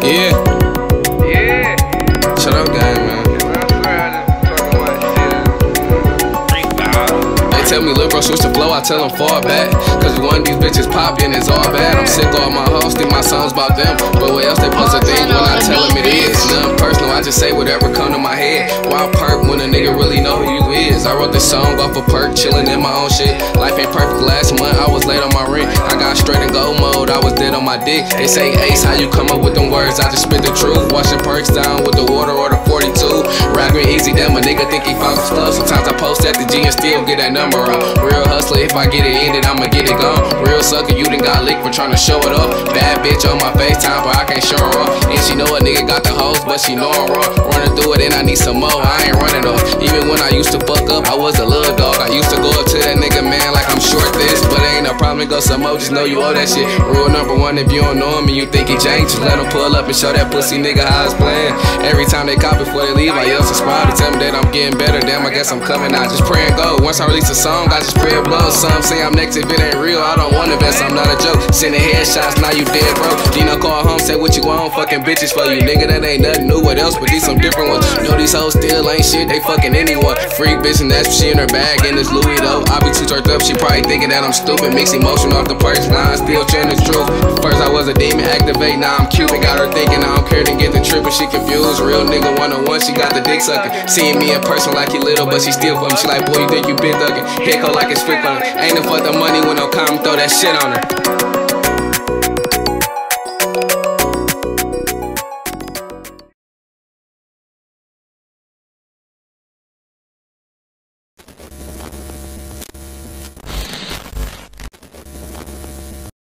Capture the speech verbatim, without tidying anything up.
Yeah. Yeah. Shut up, gang, man. They tell me, look, bro, switch the flow. I tell them, fall back. Cause one of these bitches pop, then it's all bad. I'm sick of all my hoes, think my songs about them. But what else they supposed to think when I tell them it is? Nothing personal, I just say whatever come to my head. Why perk when a nigga really know who you is? I wrote this song off a perk, chillin' in my own shit. Life ain't perfect. Last month I was late on my rent. I got straight and go mode, I was dead on my dick. They say, Ace, how you come up with them words? I just spit the truth. Washing perks down with the water or the forty-two. Rapping easy, damn a nigga think he found some stuff. Sometimes I post at the G and still get that number up. Real hustler, if I get it ended, I'ma get it gone. Real sucker, you done got licked for trying to show it up. Bad bitch on my FaceTime, but I can't show her up. And she know a nigga got the hoes, but she know I'm raw. Running through it and I need some more, I ain't running off. Even when I used to fuck up, I was a little dog. I used to go up to that nigga, man, like I'm short this. But it ain't no problem, go some more, just know you owe that shit. Rule number one, if you don't know him and you think he changed, just let him pull up and show that pussy nigga how it's playing. Every time they cop before they leave, I yell subscribe to tell me that I'm getting better. Damn, I guess I'm coming out, just pray and go. Once I release a song, I just pray it blows. Some say I'm next, if it ain't real, I don't want to invest, I'm not a joke. Sending headshots, now you dead, bro. Dino call home, say what you want, fucking bitches for you. Nigga, that ain't nothing new, what else, but these some different ones. Know these hoes still ain't shit, they fucking anyone. Freak bitch and that's what she in her bag, and it's Louis though. I be too turned up, she probably thinking that I'm stupid. Mix emotion off the perks, line, still trying the truth. First I was a demon, activate, now I'm Cuban. Got her thinking I don't care to get the trip, but she confused. Real nigga one on one, she got the dick sucking. Seeing me in person like he little, but she still for me. She like, boy, you think you been thugging? Hit her like it's fit on her. Ain't no fuck the money with no comment, throw that shit on her.